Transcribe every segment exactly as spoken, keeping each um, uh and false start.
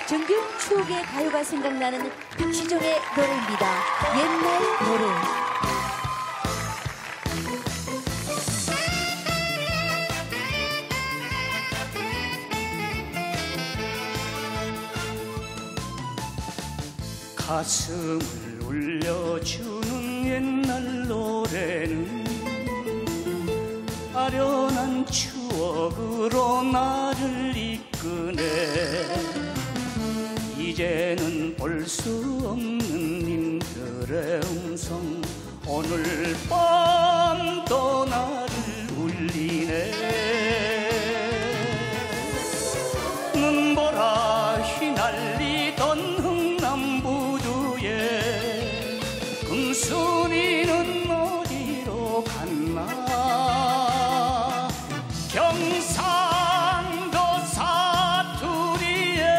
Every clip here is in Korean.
정겨운 추억의 가요가 생각나는 박시정의 노래입니다. 옛날 노래. 가슴을 울려주는 옛날 노래는 아련한 추억으로 나를 이끄네. 이제는 볼 수 없는 님들의 음성 오늘 밤도 나를 울리네. 눈보라 휘날리던 흥남부두에 금순이는 어디로 갔나. 경상도 사투리에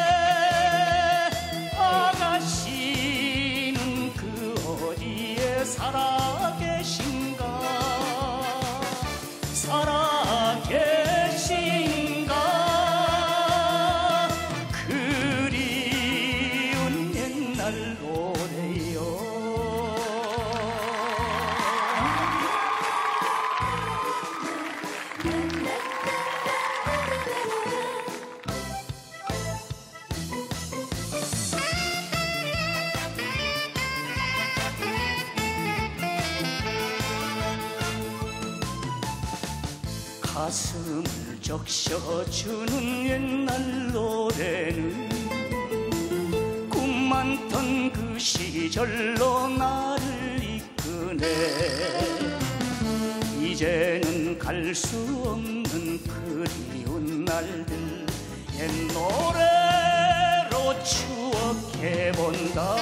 아가씨는 그 어디에 살아 계신가. 살아 계신가. 그리운 옛날 노래요. 가슴을 적셔주는 옛날 노래는 꿈 많던 그 시절로 나를 이끄네. 이제는 갈 수 없는 그리운 날들 옛 노래로 추억해본다.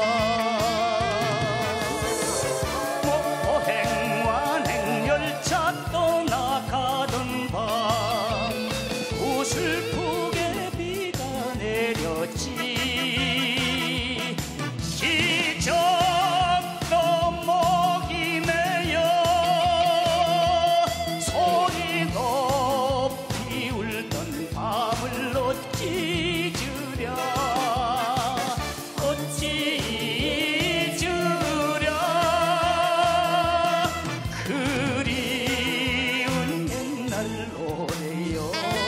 목포행완 행열차 떠나가던 밤 슬프게 비가 내렸지. 기적도 목이 메여 소리 높이 울던 밤을 어찌 잊으랴. 어찌 잊으랴. 그리운 옛날 노래요.